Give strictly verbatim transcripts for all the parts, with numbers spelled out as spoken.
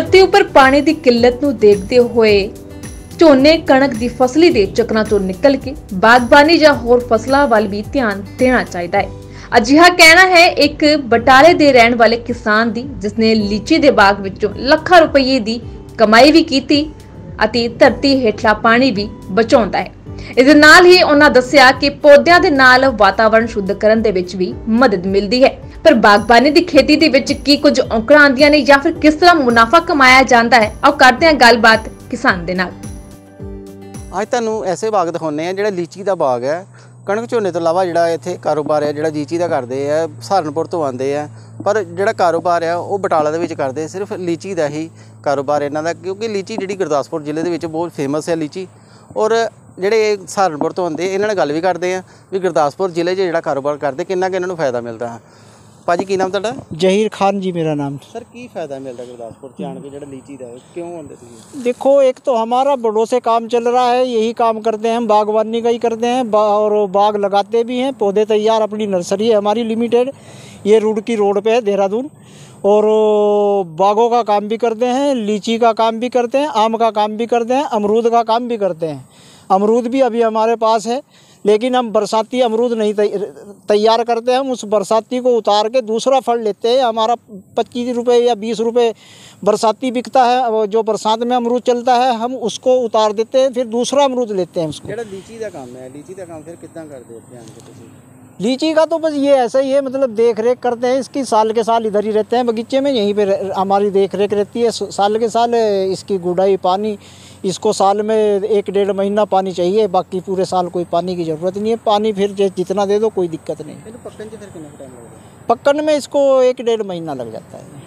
धरती उपर पानी की किल्लत नूं देखते हुए झोने कणक की फसली दे चक्करां चों निकल के बागबानी जां होर फसलां वल भी ध्यान देना चाहिदा है। अजिहा कहना है एक बटाले दे रहण वाले किसान दी, जिसने लीची दे बाग विचों ਲੱਖਾਂ रुपये की कमाई भी की ਅਤੇ धरती हेठला पानी भी बचाउंदा है। इस दे नाल ही उन्हां दस्सिया कि पौधिਆਂ ਦੇ ਨਾਲ वातावरण शुद्ध करन दे विच भी मदद मिलती है। पर बागबानी की खेती दे विच की कुछ औंकड़ां आंदियां ने या फिर किस तरह मुनाफा कमाया जाता है, आओ करते हैं गलबात किसान दे नाल। ਅੱਜ ਤੁਹਾਨੂੰ ਐਸੇ ਬਾਗ ਦਿਖਾਉਂਦੇ ਆ ਜਿਹੜਾ ਲੀਚੀ ਦਾ ਬਾਗ ਹੈ। ਕਣਕ ਝੋਨੇ ਤੋਂ ਇਲਾਵਾ ਜਿਹੜਾ ਇੱਥੇ ਕਾਰੋਬਾਰ ਹੈ ਜਿਹੜਾ ਲੀਚੀ ਦਾ ਕਰਦੇ ਆ, ਸਹਾਰਨਪੁਰ ਤੋਂ ਆਉਂਦੇ ਆ, ਪਰ ਜਿਹੜਾ ਕਾਰੋਬਾਰ ਆ ਉਹ ਬਟਾਲਾ ਦੇ ਵਿੱਚ ਕਰਦੇ ਸਿਰਫ ਲੀਚੀ ਦਾ ਹੀ ਕਾਰੋਬਾਰ ਇਹਨਾਂ ਦਾ, ਕਿਉਂਕਿ ਲੀਚੀ ਜਿਹੜੀ ਗੁਰਦਾਸਪੁਰ ਜ਼ਿਲ੍ਹੇ ਦੇ ਵਿੱਚ ਬਹੁਤ ਫੇਮਸ ਹੈ ਲੀਚੀ। ਔਰ ਜਿਹੜੇ ਸਹਾਰਨਪੁਰ ਤੋਂ ਆਉਂਦੇ ਇਹਨਾਂ ਨਾਲ ਗੱਲ ਵੀ ਕਰਦੇ ਆ ਵੀ ਗੁਰਦਾਸਪੁਰ ਜ਼ਿਲ੍ਹੇ 'ਚ ਜਿਹੜਾ ਕਾਰੋਬਾਰ ਕਰਦੇ ਕਿੰਨਾ ਕਿ ਇਹਨਾਂ ਨੂੰ ਫਾਇਦਾ ਮਿਲਦਾ। ਭਾਜੀ ਕੀ ਨਾਮ ਤੁਹਾਡਾ? जहीर खान जी मेरा नाम। सर की फ़ायदा मिलता गुरदासपुर से आन के जो लीची का क्यों आते? देखो, एक तो हमारा बड़ों से काम चल रहा है, यही काम करते हैं हम, बागवानी का ही करते हैं बा, और बाग लगाते भी हैं, पौधे तैयार, अपनी नर्सरी है हमारी लिमिटेड, ये रुड़की रोड पे है देहरादून। और बागों का काम भी करते हैं, लीची का काम भी करते हैं, आम का काम भी करते हैं, अमरूद का काम भी करते हैं। अमरूद भी अभी हमारे पास है, लेकिन हम बरसाती अमरूद नहीं तैयार करते हैं, हम उस बरसाती को उतार के दूसरा फल लेते हैं। हमारा पच्चीस रुपये या बीस रुपये बरसाती बिकता है, जो बरसात में अमरूद चलता है हम उसको उतार देते हैं, फिर दूसरा अमरूद लेते हैं उसको। जेड़ा लीची का काम है, लीची का काम फिर कितना कर देते हैं? लीची का तो बस ये ऐसा ही है, मतलब देख रेख करते हैं इसकी, साल के साल इधर ही रहते हैं बगीचे में, यहीं पे हमारी देख रेख रहती है साल के साल। इसकी गुड़ाई, पानी, इसको साल में एक डेढ़ महीना पानी चाहिए, बाकी पूरे साल कोई पानी की ज़रूरत नहीं है। पानी फिर जितना दे दो कोई दिक्कत नहीं। पक्कन से फिर कितना टाइम लगता है? पक्कन में इसको एक डेढ़ महीना लग जाता है।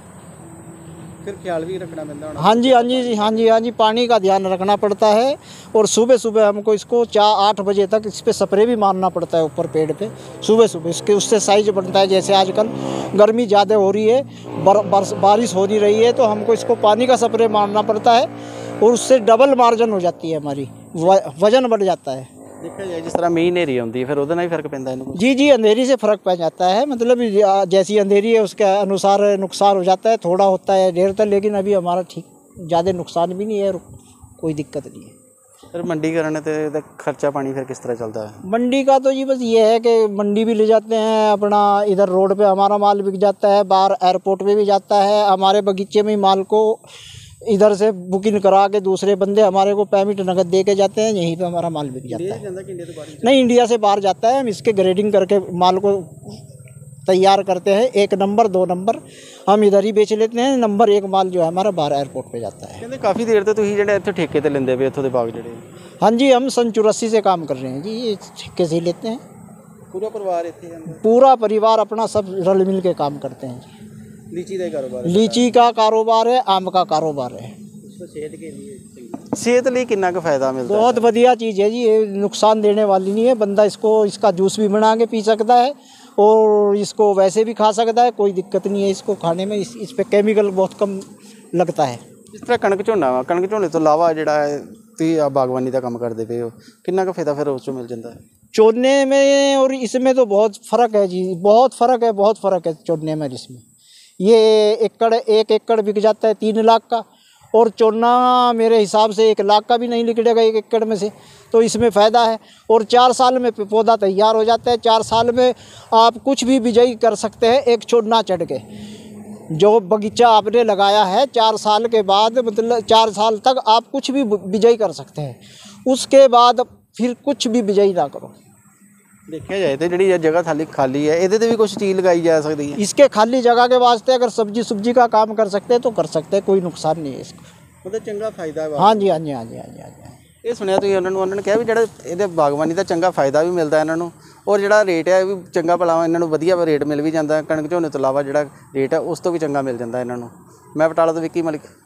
फिर ख्याल भी रखना पड़ता है? हाँ जी हाँ जी हाँ जी हाँ जी पानी का ध्यान रखना पड़ता है। और सुबह सुबह हमको इसको चार आठ बजे तक इस पर स्प्रे भी मारना पड़ता है ऊपर पेड़ पे, सुबह सुबह। इसके उससे साइज बनता है, जैसे आजकल गर्मी ज़्यादा हो रही है, बर, बार, बारिश हो नहीं रही है, तो हमको इसको पानी का स्प्रे मारना पड़ता है, और उससे डबल मार्जिन हो जाती है हमारी, वजन बढ़ जाता है। देखा जाए जिस तरह मीह नेरी आती है फिर उहदे नाल ही फर्क पैंदा है? जी जी अंधेरी से फ़र्क पड़ जाता है, मतलब जैसी अंधेरी है उसके अनुसार नुकसान हो जाता है, थोड़ा होता है देर तक, लेकिन अभी हमारा ठीक ज़्यादा नुकसान भी नहीं है और कोई दिक्कत नहीं है। फिर मंडी करने तो खर्चा पानी फिर किस तरह चलता है? मंडी का तो जी बस ये है कि मंडी भी ले जाते हैं अपना, इधर रोड पे हमारा माल बिक जाता है, बाहर एयरपोर्ट पे भी जाता है, हमारे बगीचे में माल को इधर से बुकिंग करा के दूसरे बंदे हमारे को पेमेंट नगद दे के जाते हैं, यहीं पे हमारा माल बिक जाता है। नहीं, इंडिया से बाहर जाता है, हम इसके ग्रेडिंग करके माल को तैयार करते हैं, एक नंबर दो नंबर हम इधर ही बेच लेते हैं, नंबर एक माल जो है हमारा बाहर एयरपोर्ट पे जाता है। कहते काफ़ी देर तो तुसीं जिहड़े इत्थे ठेके ते लेंदे पे इत्थों दे बाग जिहड़े? हाँ जी, हम सन चौरासी से काम कर रहे हैं जी, ये ठेके से ही लेते हैं। पूरा परिवार इत्थे? पूरा परिवार अपना सब रल मिल के काम करते हैं जी। लीची का कारोबार? लीची का कारोबार है, आम का कारोबार है। सेहत के लिए सेहत लिए कितना का फ़ायदा मिलता है? बहुत बढ़िया चीज़ है जी, ये नुकसान देने वाली नहीं है, बंदा इसको इसका जूस भी बना के पी सकता है और इसको वैसे भी खा सकता है, कोई दिक्कत नहीं है इसको खाने में। इस, इस पे केमिकल बहुत कम लगता है। जिस तरह कणक झोना वा, कणक झोने तो इलावा जिहड़ा तुसीं आ बागवानी का काम करते पे हो, कितना का फ़ायदा फिर उस चों मिल जाता है? चोने में और इसमें तो बहुत फ़र्क है जी, बहुत फ़र्क है, बहुत फ़र्क है चोने में इसमें। ये एकड़ एक एकड़ बिक जाता है तीन लाख का, और चोना मेरे हिसाब से एक लाख का भी नहीं निकलेगा एक एकड़ में से, तो इसमें फ़ायदा है। और चार साल में पौधा तैयार हो जाता है, चार साल में आप कुछ भी बिजाई कर सकते हैं एक चोना चढ़ के। जो बगीचा आपने लगाया है चार साल के बाद, मतलब चार साल तक आप कुछ भी बिजाई कर सकते हैं, उसके बाद फिर कुछ भी बिजाई ना करो। देखा जाए तो जी जगह खाली खाली है, ये भी कुछ चीज़ लगाई जा सकती है? इसके खाली जगह के वास्ते अगर सब्जी सब्जी का काम कर सकते हैं तो कर सकते हैं, कोई नुकसान नहीं है इसको, मतलब चंगा फायदा है। हाँ जी हाँ जी हाँ जी हाँ जी हाँ जी। ये सुनिया तुसीं उन्होंने उन्होंने कहा भी जिहड़ा इहदे बागवानी का चंगा फायदा भी मिलता है इन्हों, और जिहड़ा रेट है भी चंगा भला इन्हों वधिया रेट मिल भी जाता है, कणक झोने तो इलावा जिहड़ा रेट है उस तो भी चंगा मिल जाता है इन्हों। मैं बटाला तो विक्की मलिक।